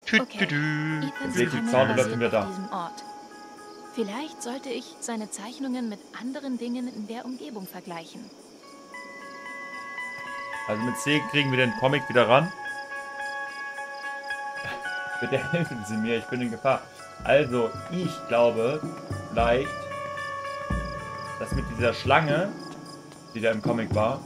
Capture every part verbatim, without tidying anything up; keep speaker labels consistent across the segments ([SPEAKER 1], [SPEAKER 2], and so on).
[SPEAKER 1] Tü,
[SPEAKER 2] Okay.
[SPEAKER 1] tü, tü.
[SPEAKER 2] Ethans
[SPEAKER 1] Seht die
[SPEAKER 2] Comic
[SPEAKER 1] Zaun und
[SPEAKER 2] basiert
[SPEAKER 1] sind wir
[SPEAKER 2] auf
[SPEAKER 1] da.
[SPEAKER 2] diesem Ort. Vielleicht sollte ich seine Zeichnungen mit anderen Dingen in der Umgebung vergleichen.
[SPEAKER 1] Also mit C kriegen wir den Comic wieder ran. Bitte helfen Sie mir, ich bin in Gefahr. Also, ich glaube, vielleicht, dass mit dieser Schlange, die da im Comic war,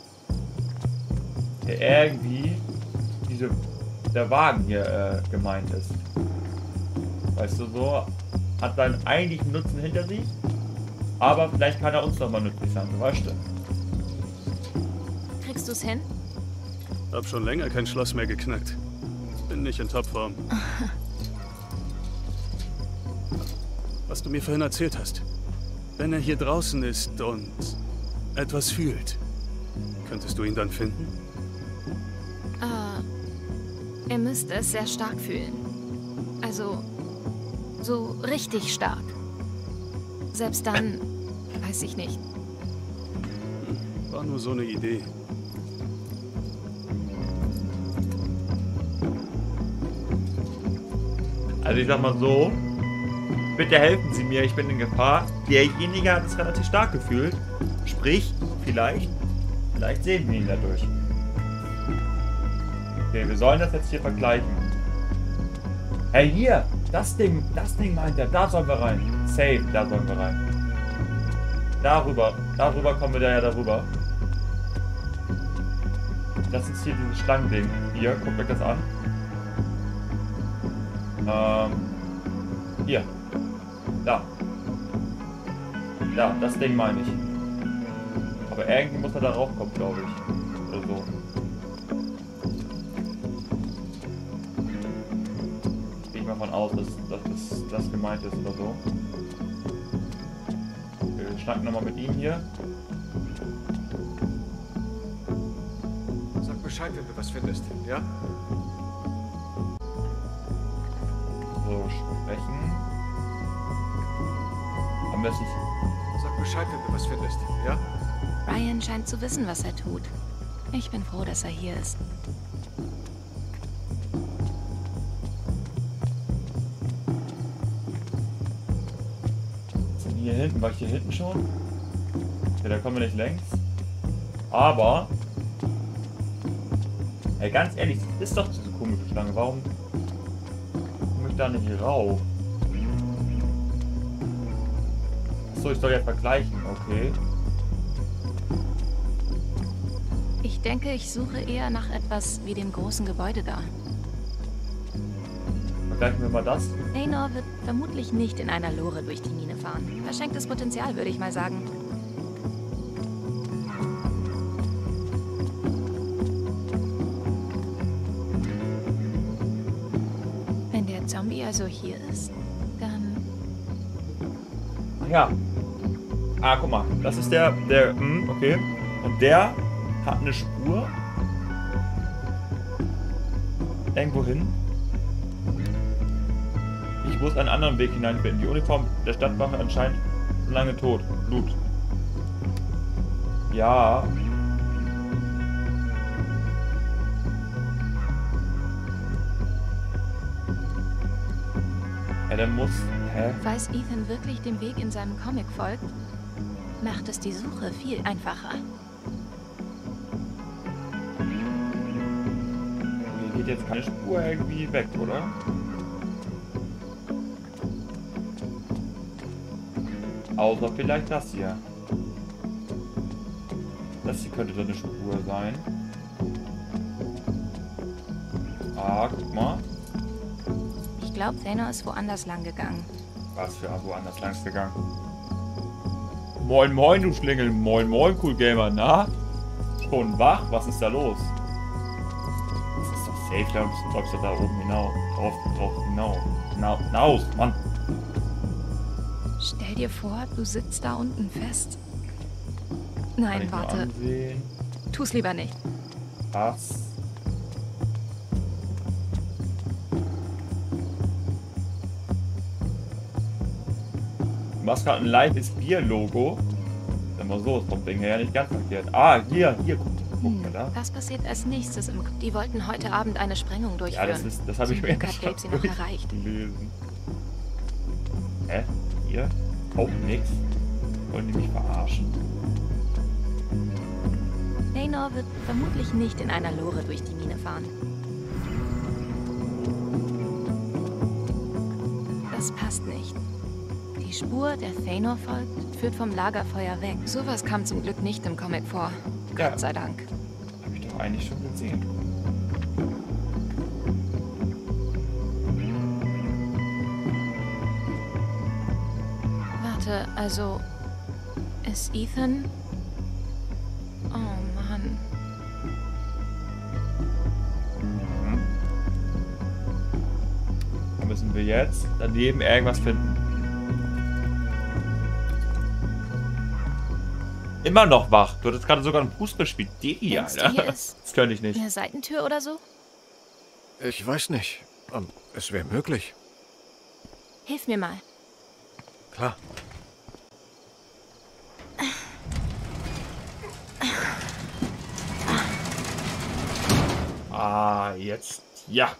[SPEAKER 1] der irgendwie diese, der Wagen hier äh, gemeint ist. Weißt du, so hat seinen eigentlichen Nutzen hinter sich, aber vielleicht kann er uns nochmal nützlich sein, so weißt du.
[SPEAKER 2] Kriegst du's hin?
[SPEAKER 3] Hab schon länger kein Schloss mehr geknackt. Bin nicht in Topform. Was du mir vorhin erzählt hast. Wenn er hier draußen ist und etwas fühlt, könntest du ihn dann finden?
[SPEAKER 2] Äh, er müsste es sehr stark fühlen. Also, so richtig stark. Selbst dann, weiß ich nicht.
[SPEAKER 3] War nur so eine Idee.
[SPEAKER 1] Also ich sag mal so, bitte helfen Sie mir, ich bin in Gefahr. Derjenige hat es relativ stark gefühlt. Sprich, vielleicht, vielleicht sehen wir ihn dadurch. Okay, wir sollen das jetzt hier vergleichen. Hey, hier, das Ding, das Ding meint er, da sollen wir rein. Safe, da sollen wir rein. Darüber, darüber kommen wir da ja darüber. Das ist hier dieses Schlangending. Hier, guckt euch das an. Ähm, hier. Da. Da, das Ding meine ich. Aber irgendwie muss er da raufkommen, glaube ich. Oder so. Gehe ich mal von aus, dass, dass das, das gemeint ist oder so. Okay, wir schnacken nochmal mit ihm hier.
[SPEAKER 4] Sag Bescheid, wenn du was findest, ja?
[SPEAKER 1] So, sprechen. Am besten.
[SPEAKER 4] Sag Bescheid, wenn du was findest, ja?
[SPEAKER 2] Ryan scheint zu wissen, was er tut. Ich bin froh, dass er hier ist.
[SPEAKER 1] Sind die hier hinten? War ich hier hinten schon? Ja, da kommen wir nicht längs. Aber. Ey, ganz ehrlich, das ist doch diese komische Schlange. Warum komme ich da nicht rauf? Achso, ich soll ja vergleichen, okay.
[SPEAKER 2] Ich denke, ich suche eher nach etwas wie dem großen Gebäude da.
[SPEAKER 1] Vergleichen wir mal das.
[SPEAKER 2] Raynor wird vermutlich nicht in einer Lore durch die Mine fahren. Verschenktes Potenzial, würde ich mal sagen. Wenn der Zombie also hier ist, dann...
[SPEAKER 1] Ach ja. Ah, guck mal. Das ist der, der, hm, okay. Und der hat eine Spur. Irgendwo hin. Ich muss einen anderen Weg hineinfinden. Die Uniform der Stadtwache anscheinend schon lange tot. Blut. Ja. Ja, der muss... Hä?
[SPEAKER 2] Falls Ethan wirklich dem Weg in seinem Comic folgt, macht es die Suche viel einfacher.
[SPEAKER 1] Hier geht jetzt keine Spur irgendwie weg, oder? Außer vielleicht das hier. Das hier könnte so eine Spur sein. Ah, guck mal.
[SPEAKER 2] Ich glaube, Raynor ist woanders lang gegangen.
[SPEAKER 1] Was für woanders lang gegangen. Moin moin, du Schlingel. Moin moin, Cool Gamer. Na? Schon wach? Was ist da los? Das ist doch safe, da läufst du da oben hinaus. Drauf, drauf, hinaus. Hinaus, hinaus, Mann.
[SPEAKER 2] Stell dir vor, du sitzt da unten fest.
[SPEAKER 1] Kann
[SPEAKER 2] Nein,
[SPEAKER 1] ich nur
[SPEAKER 2] warte.
[SPEAKER 1] ansehen.
[SPEAKER 2] Tu's lieber nicht.
[SPEAKER 1] Was? Du machst gerade ein leichtes Bier-Logo. Sag mal so, ist vom Ding her ja nicht ganz verkehrt. Ah, hier, hier, guck. geguckt, oder?
[SPEAKER 2] Was passiert als nächstes im... K Die wollten heute Abend eine Sprengung
[SPEAKER 1] Ja,
[SPEAKER 2] durchführen.
[SPEAKER 1] das ist, das habe ich
[SPEAKER 2] Zum
[SPEAKER 1] mir
[SPEAKER 2] Glück hat Gabe sie noch erreicht.
[SPEAKER 1] gelesen. Hä? Hier? Auch nix? Wollen die mich verarschen?
[SPEAKER 2] Feanor wird vermutlich nicht in einer Lore durch die Mine fahren. Das passt nicht. Die Spur, der Feanor folgt, führt vom Lagerfeuer weg. Sowas kam zum Glück nicht im Comic vor.
[SPEAKER 1] Ja.
[SPEAKER 2] Gott sei Dank.
[SPEAKER 1] Hab ich doch eigentlich schon gesehen.
[SPEAKER 2] Warte, also... Ist Ethan... Oh Mann.
[SPEAKER 1] Mhm. Da müssen wir jetzt daneben irgendwas finden. Immer noch wach. Du hattest gerade sogar ein Fußball gespielt. Digi,
[SPEAKER 2] Denkst du,
[SPEAKER 1] Alter.
[SPEAKER 2] hier ist
[SPEAKER 1] Das könnte ich nicht.
[SPEAKER 2] eine Seitentür oder so?
[SPEAKER 4] Ich weiß nicht. Ähm, Es wäre möglich.
[SPEAKER 2] Hilf mir mal.
[SPEAKER 4] Klar.
[SPEAKER 1] Ah, jetzt. Ja.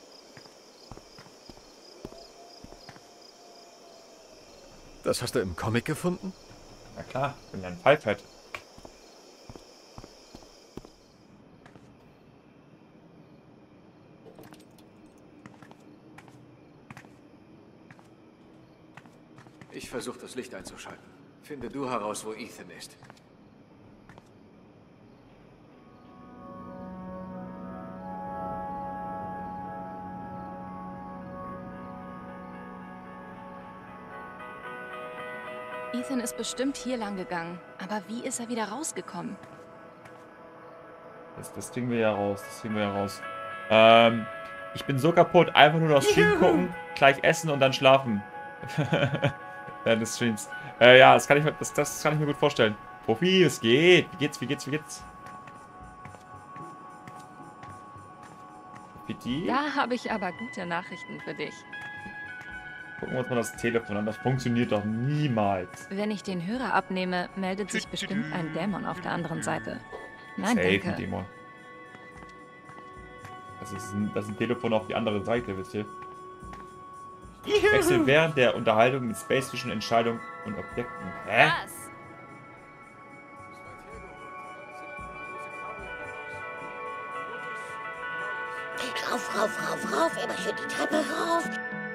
[SPEAKER 4] Das hast du im Comic gefunden?
[SPEAKER 1] Na klar, ich bin ja ein Pfeifheit.
[SPEAKER 4] Ich versuche das Licht einzuschalten. Finde du heraus, wo Ethan ist.
[SPEAKER 2] Ethan ist bestimmt hier lang gegangen. Aber wie ist er wieder rausgekommen?
[SPEAKER 1] Das, das kriegen wir ja raus. Das kriegen wir ja raus. Ähm, ich bin so kaputt. Einfach nur noch Stream gucken, gleich essen und dann schlafen. Während des Streams. Äh, ja, das kann, ich, mir- das, das kann ich mir gut vorstellen. Profi, es geht. Wie geht's, wie geht's, wie geht's? Piti?
[SPEAKER 2] Da habe ich aber gute Nachrichten für dich.
[SPEAKER 1] Gucken wir uns mal das Telefon an. Das funktioniert doch niemals.
[SPEAKER 2] Wenn ich den Hörer abnehme, meldet sich bestimmt ein Dämon auf der anderen Seite. Nein,
[SPEAKER 1] Safe, ein
[SPEAKER 2] danke.
[SPEAKER 1] Dämon. Das ist, ein, das ist ein Telefon auf die andere Seite, wisst ihr? Wechsel während der Unterhaltung mit Space zwischen Entscheidung und Objekten. Hä?
[SPEAKER 2] Was?
[SPEAKER 5] Rauf, rauf, rauf, rauf, immer schön die Treppe rauf.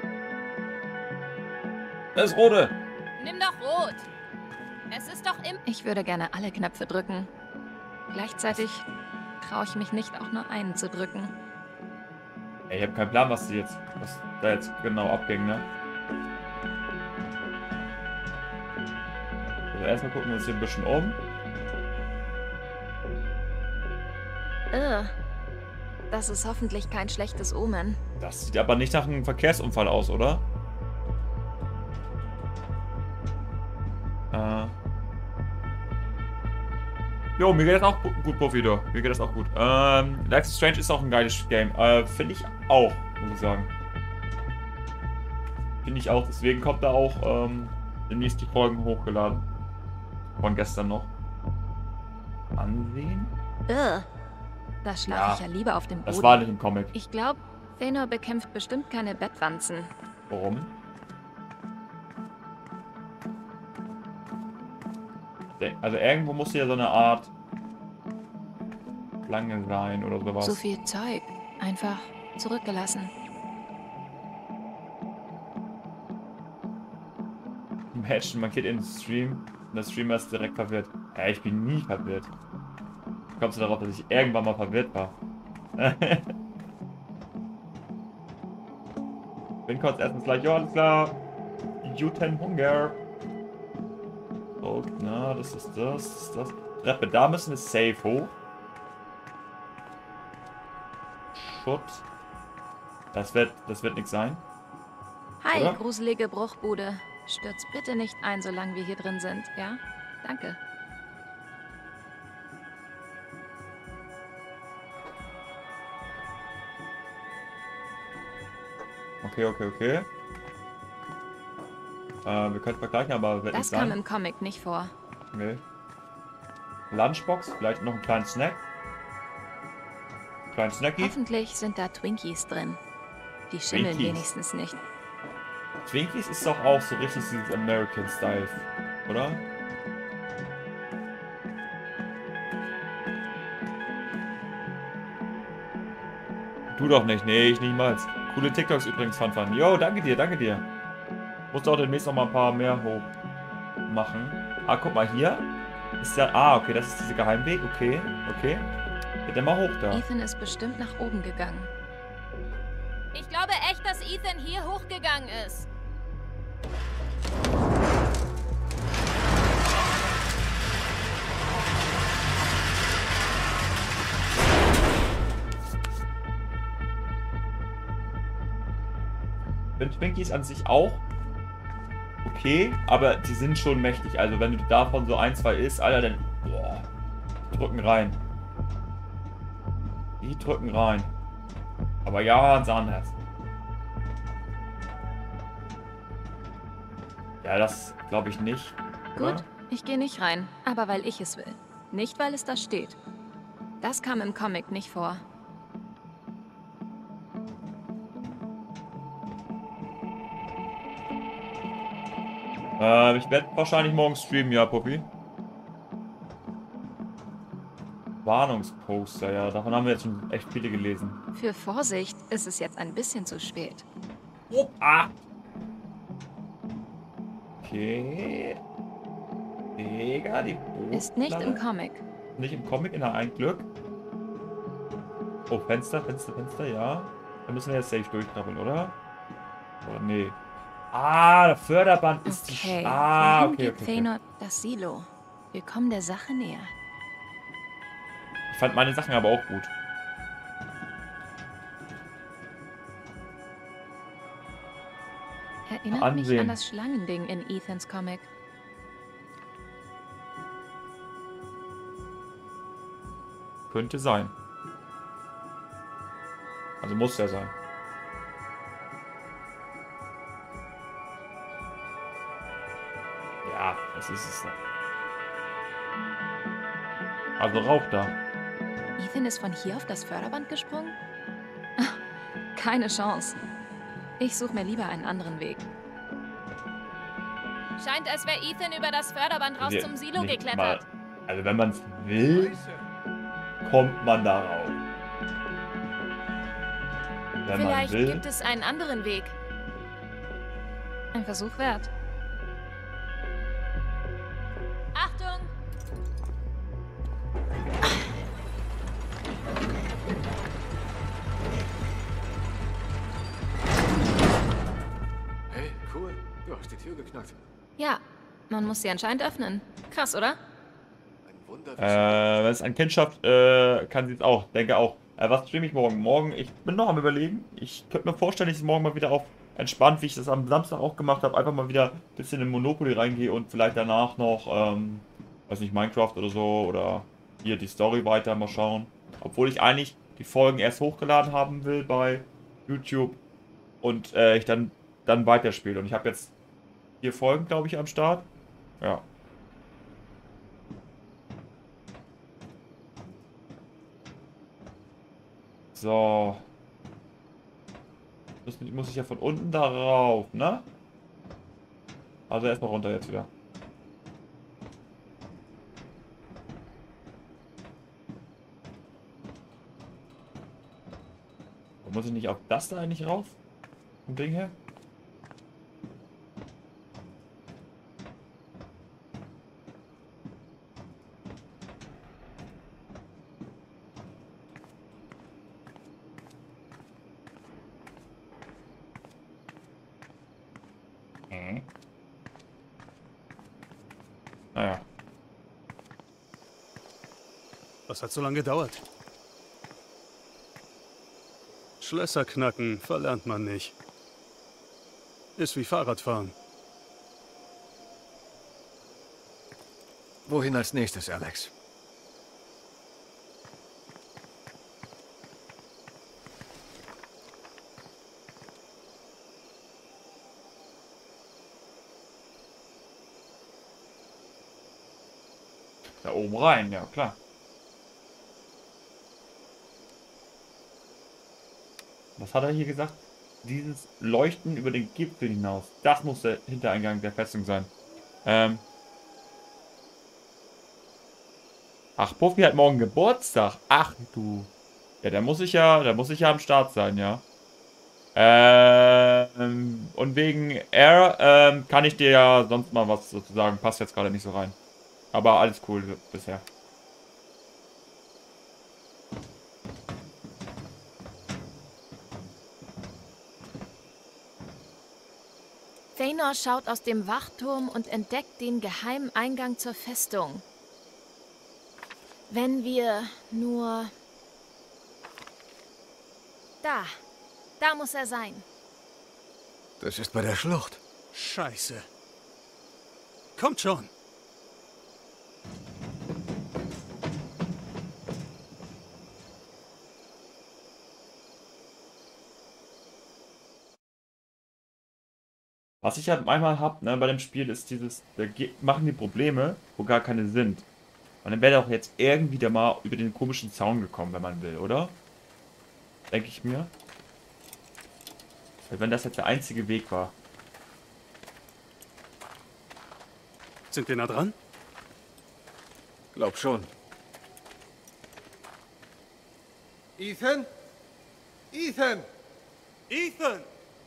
[SPEAKER 1] Das ist Rote.
[SPEAKER 2] Nimm doch rot. Es ist doch im... Ich würde gerne alle Knöpfe drücken. Gleichzeitig traue ich mich nicht, auch nur einen zu drücken.
[SPEAKER 1] Ey, ich habe keinen Plan, was, die jetzt, was da jetzt genau abging, ne? Also erstmal gucken wir uns hier ein bisschen um.
[SPEAKER 2] Ugh. Das ist hoffentlich kein schlechtes Omen.
[SPEAKER 1] Das sieht aber nicht nach einem Verkehrsunfall aus, oder? Äh. Jo, mir geht das auch gu- gut, Profi, du. Mir geht das auch gut. Ähm, Life is Strange ist auch ein geiles Game. Äh, finde ich auch, muss ich sagen. Finde ich auch. Deswegen kommt da auch ähm, demnächst die Folgen hochgeladen. Von gestern noch. Ansehen?
[SPEAKER 2] Ugh. Da schlafe
[SPEAKER 1] Ja,
[SPEAKER 2] ich ja lieber auf dem Boden.
[SPEAKER 1] Das war nicht im Comic.
[SPEAKER 2] Ich glaube, Feanor bekämpft bestimmt keine Bettwanzen.
[SPEAKER 1] Warum? Also irgendwo muss hier so eine Art Schlange sein oder sowas.
[SPEAKER 2] So viel Zeug. Einfach zurückgelassen.
[SPEAKER 1] Matchen markiert in den Stream und der Streamer ist direkt verwirrt. Ja, ich bin nie verwirrt. Wie kommst du darauf, dass ich irgendwann mal verwirrt war? Bin kurz erstens gleich, ja, alles klar. Juten Hunger. So, na, das ist das, das ist das. Treppe, da müssen wir safe hoch. Schutt. Das wird, das wird nichts sein.
[SPEAKER 2] Hi,
[SPEAKER 1] Oder?
[SPEAKER 2] gruselige Bruchbude. Stürz bitte nicht ein, solange wir hier drin sind, ja? Danke.
[SPEAKER 1] Okay, okay, okay. Äh, wir können vergleichen, aber wird
[SPEAKER 2] Das
[SPEAKER 1] nicht
[SPEAKER 2] kam
[SPEAKER 1] sein.
[SPEAKER 2] im Comic nicht vor.
[SPEAKER 1] Nee. Lunchbox, vielleicht noch einen kleinen Snack. Kleinen Snacky.
[SPEAKER 2] Hoffentlich sind da Twinkies drin. Die schimmeln
[SPEAKER 1] Twinkies.
[SPEAKER 2] wenigstens nicht.
[SPEAKER 1] Twinkies ist doch auch so richtig dieses American Style, oder? Du doch nicht, nee, ich niemals. Coole TikToks übrigens, Fan Fan. Yo, danke dir, danke dir. Musst auch demnächst noch mal ein paar mehr hoch machen. Ah, guck mal hier. Ist ja. Ah, okay, das ist dieser Geheimweg. Okay, okay. Geht der mal hoch da.
[SPEAKER 2] Ethan ist bestimmt nach oben gegangen.
[SPEAKER 6] Ich glaube echt, dass Ethan hier hochgegangen ist.
[SPEAKER 1] Ich finde Twinkies an sich auch okay, aber die sind schon mächtig. Also wenn du davon so ein, zwei isst, Alter, dann boah, die drücken rein. Die drücken rein. Aber ja, ein Sahnherz. Ja, das glaube ich nicht. Oder?
[SPEAKER 2] Gut, ich gehe nicht rein, aber weil ich es will. Nicht, weil es da steht. Das kam im Comic nicht vor.
[SPEAKER 1] Äh, ich werde wahrscheinlich morgen streamen, ja, Poppy. Warnungsposter, ja, davon haben wir jetzt schon echt viele gelesen.
[SPEAKER 2] Für Vorsicht ist es jetzt ein bisschen zu spät.
[SPEAKER 1] Oh, ah. Okay. Digga, die
[SPEAKER 2] Ist nicht im
[SPEAKER 1] Bootlader.
[SPEAKER 2] Comic.
[SPEAKER 1] Nicht im Comic, in der ein Glück. Oh, Fenster, Fenster, Fenster, ja. Da müssen wir jetzt safe durchkrabbeln, oder? Oder nee. Ah, der Förderband ist die...
[SPEAKER 2] Okay,
[SPEAKER 1] Sch ah,
[SPEAKER 2] wohin
[SPEAKER 1] okay,
[SPEAKER 2] geht
[SPEAKER 1] okay, okay.
[SPEAKER 2] Feanor das Silo? Wir kommen der Sache näher.
[SPEAKER 1] Ich fand meine Sachen aber auch gut.
[SPEAKER 2] Erinnert mich
[SPEAKER 1] Ansehen.
[SPEAKER 2] an das Schlangending in Ethans Comic.
[SPEAKER 1] Könnte sein. Also muss ja sein. Ja, das ist es. Also rauf da.
[SPEAKER 2] Ethan ist von hier auf das Förderband gesprungen? Ah, keine Chance. Ich suche mir lieber einen anderen Weg.
[SPEAKER 6] Scheint, als wäre Ethan über das Förderband raus
[SPEAKER 1] Wir-
[SPEAKER 6] zum Silo
[SPEAKER 1] nicht
[SPEAKER 6] geklettert.
[SPEAKER 1] mal- Also wenn man es will, kommt man da rauf. Wenn
[SPEAKER 6] Vielleicht
[SPEAKER 1] man will.
[SPEAKER 6] gibt es einen anderen Weg.
[SPEAKER 2] Ein Versuch wert.
[SPEAKER 6] Achtung!
[SPEAKER 4] Hey, cool. Du hast die Tür geknackt.
[SPEAKER 2] Ja, man muss sie anscheinend öffnen. Krass, oder?
[SPEAKER 4] Ein Wunder.
[SPEAKER 1] Äh, wenn es ein Kind schafft, äh, kann sie es auch. Denke auch. Äh, was streame ich morgen? Morgen, ich bin noch am Überlegen. Ich könnte mir vorstellen, dass ich morgen mal wieder auf entspannt, wie ich das am Samstag auch gemacht habe, einfach mal wieder ein bisschen in Monopoly reingehe und vielleicht danach noch, ähm, weiß nicht, Minecraft oder so oder hier die Story weiter mal schauen. Obwohl ich eigentlich die Folgen erst hochgeladen haben will bei YouTube und äh, ich dann, dann weiterspiele. Und ich habe jetzt vier Folgen, glaube ich, am Start. Ja. So. Das muss ich ja von unten darauf, ne? Also erstmal runter jetzt wieder. Muss ich nicht auf das da eigentlich rauf? Vom Ding her? Mhm. Naja.
[SPEAKER 3] Was hat so lange gedauert? Schlösser knacken verlernt man nicht. Ist wie Fahrradfahren.
[SPEAKER 4] Wohin als nächstes, Alex?
[SPEAKER 1] Da oben rein, ja klar. Was hat er hier gesagt? Dieses Leuchten über den Gipfel hinaus. Das muss der Hintereingang der Festung sein. Ähm. Ach, Puffy hat morgen Geburtstag. Ach du. Ja, da muss ich ja, da muss ich ja am Start sein, ja. Ähm, und wegen Air, ähm, kann ich dir ja sonst mal was sozusagen. Passt jetzt gerade nicht so rein. Aber alles cool bisher.
[SPEAKER 2] Feanor schaut aus dem Wachturm und entdeckt den geheimen Eingang zur Festung. Wenn wir nur... Da. Da muss er sein.
[SPEAKER 4] Das ist bei der Schlucht.
[SPEAKER 3] Scheiße. Kommt schon.
[SPEAKER 1] Was ich halt manchmal habe, ne, bei dem Spiel ist dieses, da machen die Probleme, wo gar keine sind. Und dann wäre er auch jetzt irgendwie da mal über den komischen Zaun gekommen, wenn man will, oder? Denke ich mir. Wenn das jetzt der einzige Weg war.
[SPEAKER 3] Sind wir nah dran?
[SPEAKER 4] Glaub schon.
[SPEAKER 7] Ethan? Ethan!
[SPEAKER 3] Ethan!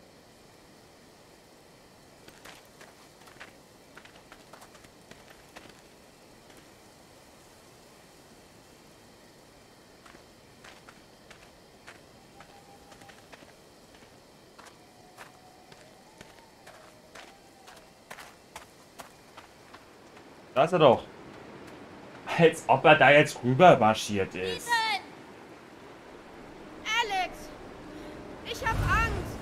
[SPEAKER 1] Da ist er doch. Als ob er da jetzt rüber marschiert ist.
[SPEAKER 6] Ethan! Alex! Ich hab Angst!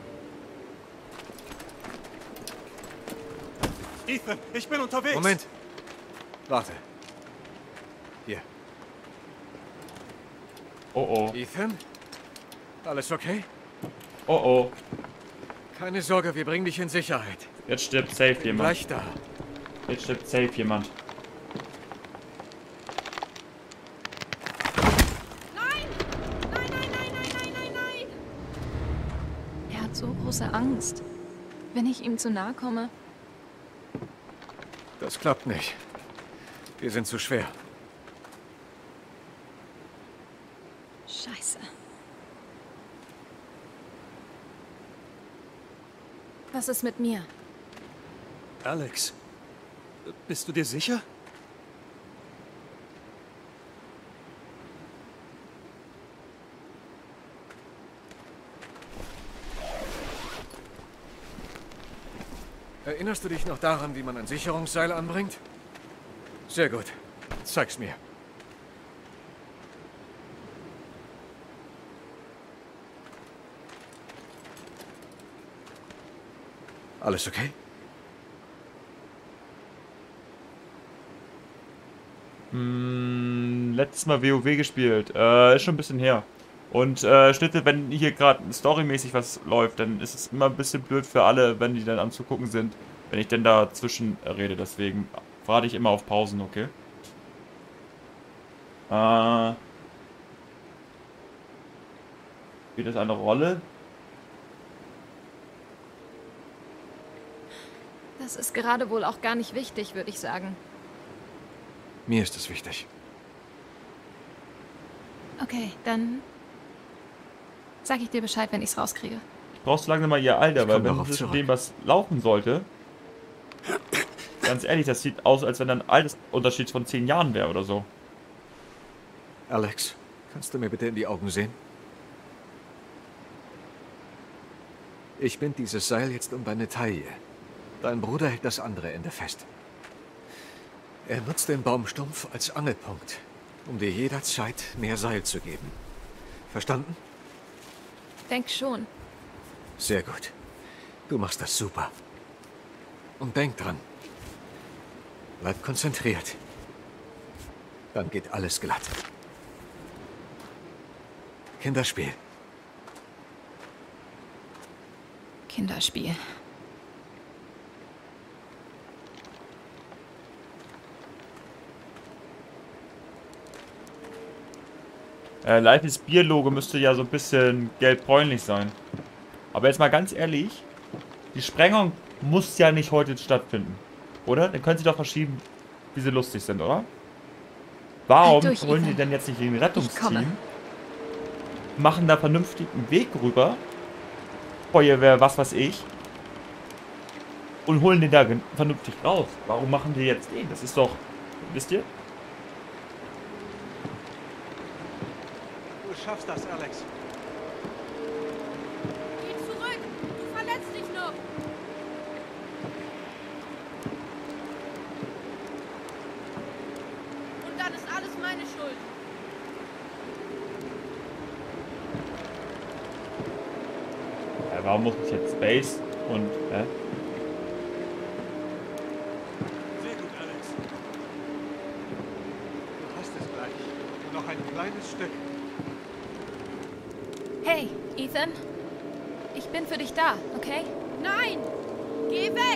[SPEAKER 3] Ethan, ich bin unterwegs.
[SPEAKER 4] Moment. Warte. Hier.
[SPEAKER 1] Oh oh.
[SPEAKER 4] Ethan? Alles okay?
[SPEAKER 1] Oh oh.
[SPEAKER 4] Keine Sorge, wir bringen dich in Sicherheit.
[SPEAKER 1] Jetzt stirbt safe
[SPEAKER 4] Bin
[SPEAKER 1] jemand.
[SPEAKER 4] gleich da.
[SPEAKER 1] Jetzt stirbt safe jemand.
[SPEAKER 6] Nein! Nein, nein, nein, nein, nein, nein, nein!
[SPEAKER 2] Er hat so große Angst. Wenn ich ihm zu nahe komme...
[SPEAKER 4] Das klappt nicht. Wir sind zu schwer.
[SPEAKER 2] Scheiße. Was ist mit mir?
[SPEAKER 3] Alex, bist du dir sicher?
[SPEAKER 4] Erinnerst du dich noch daran, wie man ein Sicherungsseil anbringt? Sehr gut. Zeig's mir. Alles okay?
[SPEAKER 1] Hm, letztes Mal WoW gespielt. Äh, ist schon ein bisschen her. Und äh, Schnitte, wenn hier gerade storymäßig was läuft, dann ist es immer ein bisschen blöd für alle, wenn die dann anzugucken sind, wenn ich denn dazwischen rede. Deswegen warte ich immer auf Pausen, okay? Äh, spielt das eine Rolle?
[SPEAKER 2] Das ist gerade wohl auch gar nicht wichtig, würde ich sagen.
[SPEAKER 4] Mir ist es wichtig.
[SPEAKER 2] Okay, dann sag ich dir Bescheid, wenn ich's rauskriege.
[SPEAKER 1] Ich brauchst so langsam mal ihr Alter,
[SPEAKER 4] Ich
[SPEAKER 1] weil
[SPEAKER 4] komm
[SPEAKER 1] wenn
[SPEAKER 4] darauf
[SPEAKER 1] zwischen
[SPEAKER 4] zurück.
[SPEAKER 1] dem was laufen sollte, ganz ehrlich, das sieht aus, als wenn da ein Altersunterschied von zehn Jahren wäre oder so.
[SPEAKER 4] Alex, kannst du mir bitte in die Augen sehen? Ich bind dieses Seil jetzt um deine Taille. Dein Bruder hält das andere Ende fest. Er nutzt den Baumstumpf als Angelpunkt, um dir jederzeit mehr Seil zu geben. Verstanden?
[SPEAKER 2] Denk schon.
[SPEAKER 4] Sehr gut. Du machst das super. Und denk dran. Bleib konzentriert. Dann geht alles glatt. Kinderspiel.
[SPEAKER 2] Kinderspiel.
[SPEAKER 1] Äh, Life is Beer Logo müsste ja so ein bisschen gelb-bräunlich sein. Aber jetzt mal ganz ehrlich, die Sprengung muss ja nicht heute stattfinden. Oder? Dann können sie doch verschieben, wie sie lustig sind, oder? Warum
[SPEAKER 2] Halt durch,
[SPEAKER 1] holen die
[SPEAKER 2] Ethan.
[SPEAKER 1] denn jetzt nicht den
[SPEAKER 2] Ich
[SPEAKER 1] Rettungsteam?
[SPEAKER 2] komme.
[SPEAKER 1] Machen da vernünftig einen Weg rüber. Feuerwehr, was weiß ich. Und holen den da gen- vernünftig raus. Warum machen die jetzt den? Das ist doch, wisst ihr?
[SPEAKER 8] Du schaffst das, Alex.
[SPEAKER 6] Geh zurück! Du verletzt dich noch! Und dann ist alles meine Schuld.
[SPEAKER 1] Ja, warum muss ich jetzt Space und, hä?
[SPEAKER 8] Sehr gut, Alex. Du hast es gleich. Noch ein kleines Stück.
[SPEAKER 2] Hey, Ethan. Ich bin für dich da, okay?
[SPEAKER 6] Nein! Geh weg!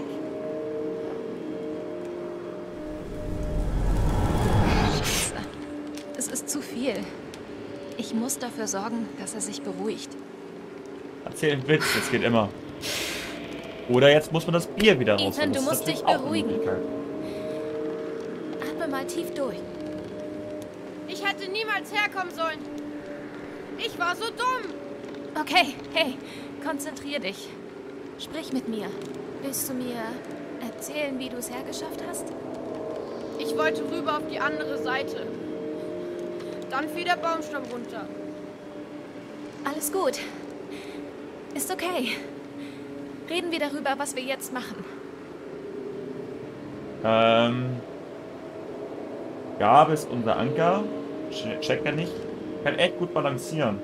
[SPEAKER 2] Scheiße. Es ist zu viel. Ich muss dafür sorgen, dass er sich beruhigt.
[SPEAKER 1] Erzähl einen Witz, das geht immer. Oder jetzt muss man das Bier wieder raus.
[SPEAKER 2] Ethan, du musst dich beruhigen.
[SPEAKER 1] Möglichkeit.
[SPEAKER 2] Atme mal tief durch.
[SPEAKER 6] Ich hätte niemals herkommen sollen. Ich war so dumm.
[SPEAKER 2] Okay, hey, konzentrier dich. Sprich mit mir. Willst du mir erzählen, wie du es hergeschafft hast?
[SPEAKER 6] Ich wollte rüber auf die andere Seite. Dann fiel der Baumstamm runter.
[SPEAKER 2] Alles gut. Ist okay. Reden wir darüber, was wir jetzt machen.
[SPEAKER 1] Ähm. Gab es unser Anker? Che- Checkt er nicht? Kann echt gut balancieren.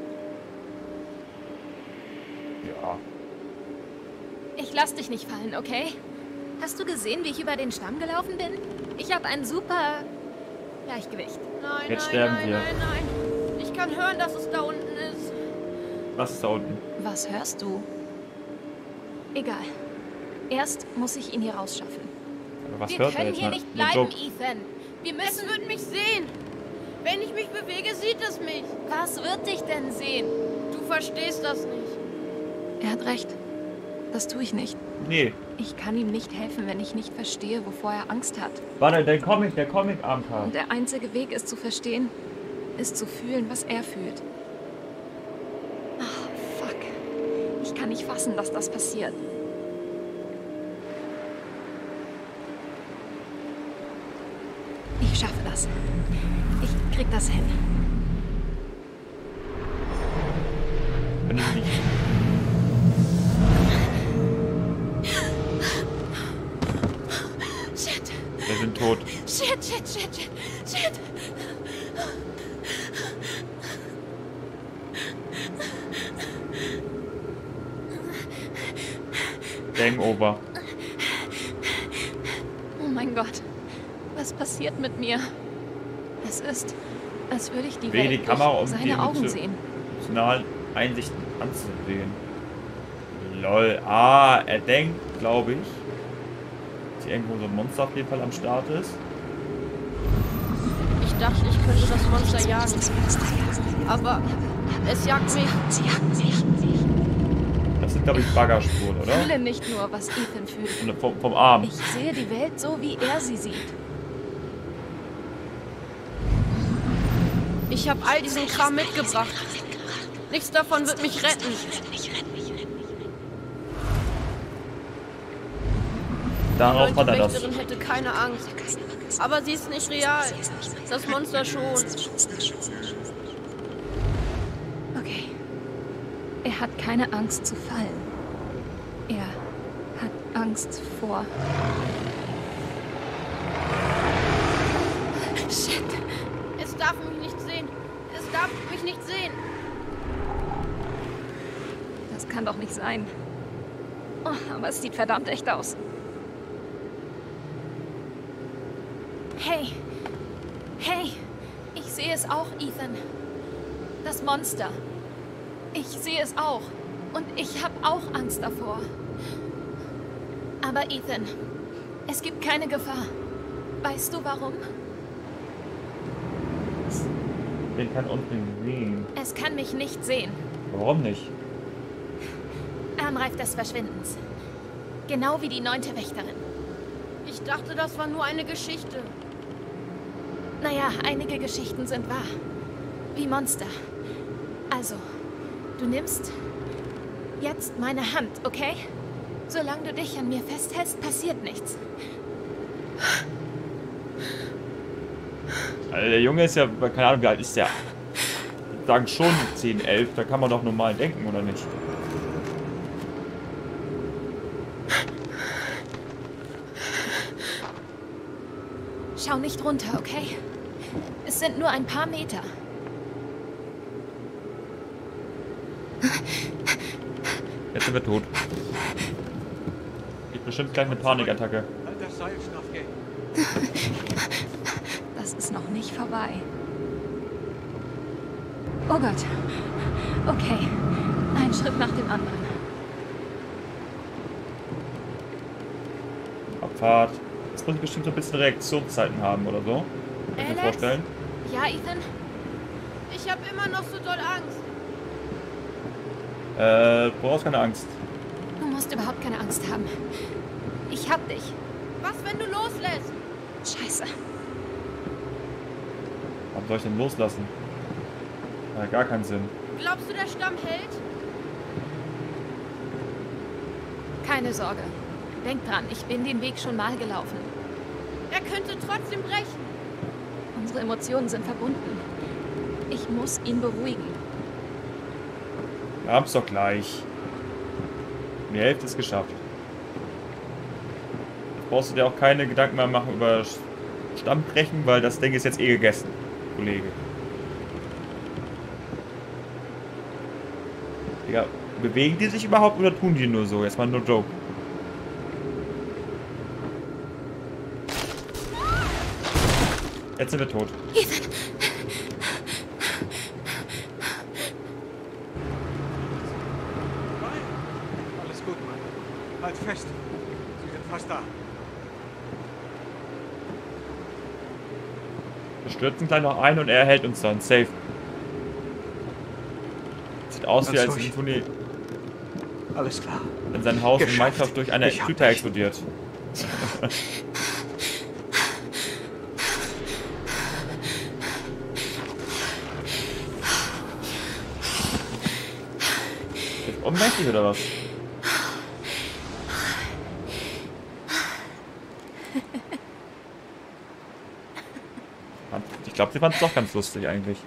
[SPEAKER 1] Ja.
[SPEAKER 2] Ich lass dich nicht fallen, okay? Hast du gesehen, wie ich über den Stamm gelaufen bin? Ich habe ein super Gleichgewicht.
[SPEAKER 6] Nein,
[SPEAKER 1] Jetzt
[SPEAKER 6] nein,
[SPEAKER 1] sterben
[SPEAKER 6] nein,
[SPEAKER 1] wir.
[SPEAKER 6] nein, nein. Ich kann hören, dass es da unten ist.
[SPEAKER 1] Was ist da unten?
[SPEAKER 2] Was hörst du? Egal. Erst muss ich ihn hier rausschaffen.
[SPEAKER 1] Aber was
[SPEAKER 6] Wir
[SPEAKER 1] hört er
[SPEAKER 6] können
[SPEAKER 1] jetzt
[SPEAKER 6] hier
[SPEAKER 1] mal?
[SPEAKER 6] nicht
[SPEAKER 1] Nur
[SPEAKER 6] bleiben,
[SPEAKER 1] so-
[SPEAKER 6] Ethan. Wir müssen... Es wird mich sehen. Wenn ich mich bewege, sieht es mich.
[SPEAKER 2] Was wird dich denn sehen?
[SPEAKER 6] Du verstehst das nicht.
[SPEAKER 2] Er hat recht. Das tue ich nicht.
[SPEAKER 1] Nee.
[SPEAKER 2] Ich kann ihm nicht helfen, wenn ich nicht verstehe, wovor er Angst hat.
[SPEAKER 1] Warte, der Comic, der Comic-Anker.
[SPEAKER 2] Und der einzige Weg, es zu verstehen, ist zu fühlen, was er fühlt. Ah, fuck. Ich kann nicht fassen, dass das passiert. Ich schaffe das. Ich krieg das hin.
[SPEAKER 1] Wenn ich nicht.
[SPEAKER 2] Shit.
[SPEAKER 1] Wir sind tot.
[SPEAKER 2] Shit, shit, shit, shit, shit.
[SPEAKER 1] Game over.
[SPEAKER 2] Oh mein Gott. Was passiert mit mir? Es ist, als würde ich die
[SPEAKER 1] Dreh die
[SPEAKER 2] Welt
[SPEAKER 1] Kamera
[SPEAKER 2] durch
[SPEAKER 1] um, die
[SPEAKER 2] seine Augen
[SPEAKER 1] Emotio-
[SPEAKER 2] sehen.
[SPEAKER 1] emotionalen Einsichten anzusehen. Lol. Ah, er denkt, glaube ich, dass hier irgendwo so ein Monster auf jeden Fall am Start ist.
[SPEAKER 6] Ich dachte, ich könnte das Monster jagen. Aber es jagt mich.
[SPEAKER 1] Das sind, glaube ich, Baggerspuren, oder?
[SPEAKER 2] Fühle nicht nur, was Ethan fühlt.
[SPEAKER 1] Und vom, vom Arm.
[SPEAKER 2] Ich sehe die Welt so, wie er sie sieht.
[SPEAKER 6] Ich habe all diesen Kram mitgebracht. Nichts davon wird mich retten. Die
[SPEAKER 1] Darauf hat er das.
[SPEAKER 6] Wächterin hätte keine Angst. Aber sie ist nicht real. Das Monster schon.
[SPEAKER 2] Okay. Er hat keine Angst zu fallen. Er hat Angst vor... Shit.
[SPEAKER 6] Es darf mich nicht sehen. Es darf mich nicht sehen.
[SPEAKER 2] Das kann doch nicht sein. Oh, aber es sieht verdammt echt aus. Hey. Hey. Ich sehe es auch, Ethan. Das Monster. Ich sehe es auch. Und ich habe auch Angst davor. Aber Ethan, es gibt keine Gefahr. Weißt du warum?
[SPEAKER 1] Den kann uns nicht sehen.
[SPEAKER 2] Es kann mich nicht sehen.
[SPEAKER 1] Warum nicht?
[SPEAKER 2] Armreif des Verschwindens. Genau wie die neunte Wächterin.
[SPEAKER 6] Ich dachte, das war nur eine Geschichte.
[SPEAKER 2] Naja, einige Geschichten sind wahr. Wie Monster. Also, du nimmst jetzt meine Hand, okay? Solange du dich an mir festhältst, passiert nichts.
[SPEAKER 1] Also der Junge ist ja, keine Ahnung, wie alt ist der? Ich sagen schon zehn, elf, da kann man doch normal denken, oder nicht?
[SPEAKER 2] Schau nicht runter, okay? Es sind nur ein paar Meter.
[SPEAKER 1] Jetzt sind wir tot. Gibt bestimmt gleich eine Panikattacke.
[SPEAKER 8] Halt das Seil straff, gell?
[SPEAKER 2] Das ist noch nicht vorbei. Oh Gott. Okay. Ein Schritt nach dem anderen.
[SPEAKER 1] Abfahrt. Jetzt muss ich bestimmt so ein bisschen Reaktionszeiten haben oder so. Kann ich mir
[SPEAKER 6] Alex?
[SPEAKER 1] vorstellen.
[SPEAKER 2] Ja, Ethan?
[SPEAKER 6] Ich habe immer noch so doll Angst.
[SPEAKER 1] Äh, du brauchst keine Angst.
[SPEAKER 2] Du musst überhaupt keine Angst haben. Ich hab dich.
[SPEAKER 6] Was, wenn du loslässt?
[SPEAKER 2] Scheiße.
[SPEAKER 1] Warum soll ich denn loslassen? Hat ja gar keinen Sinn.
[SPEAKER 6] Glaubst du, der Stamm hält?
[SPEAKER 2] Keine Sorge. Denk dran, ich bin den Weg schon mal gelaufen.
[SPEAKER 6] Er könnte trotzdem brechen.
[SPEAKER 2] Unsere Emotionen sind verbunden. Ich muss ihn beruhigen.
[SPEAKER 1] Wir haben's doch gleich. Die Hälfte ist geschafft. Jetzt brauchst du dir auch keine Gedanken mehr machen über Stammbrechen, weil das Ding ist jetzt eh gegessen, Kollege. Digga, bewegen die sich überhaupt oder tun die nur so? Jetzt mal nur Joke. Jetzt sind wir tot.
[SPEAKER 2] Ethan!
[SPEAKER 8] Nein. Alles gut, Mann. Halt fest. Sie sind fast da.
[SPEAKER 1] Wir stürzen gleich noch ein und er hält uns dann. Safe. Sieht aus wie als
[SPEAKER 4] Ganz ruhig.
[SPEAKER 1] Symphonie,
[SPEAKER 4] Alles klar.
[SPEAKER 1] wenn sein Haus in
[SPEAKER 4] Geschafft.
[SPEAKER 1] Minecraft durch eine
[SPEAKER 4] Ich hab
[SPEAKER 1] Tüte
[SPEAKER 4] dich.
[SPEAKER 1] explodiert. Ist ohnmächtig oder was? Ich glaube, sie fand es doch ganz lustig eigentlich.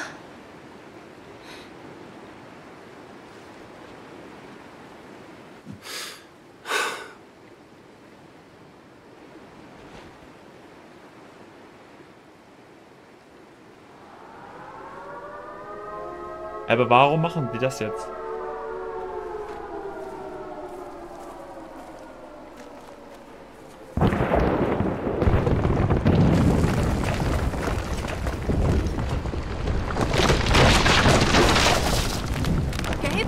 [SPEAKER 1] Aber warum machen die das jetzt?
[SPEAKER 2] Gabe?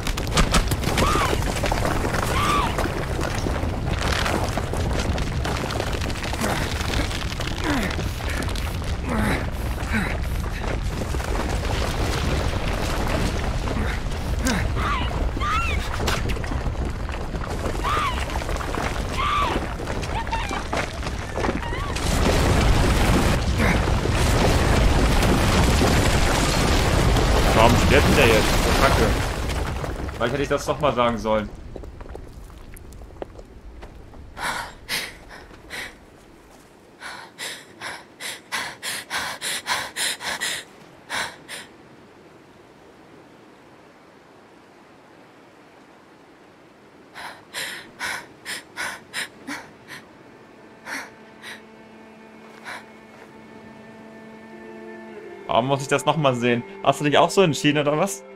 [SPEAKER 1] Warum stirbt denn der jetzt? Kacke. Vielleicht hätte ich das doch mal sagen sollen. Warum muss ich das nochmal sehen? Hast du dich auch so entschieden oder was?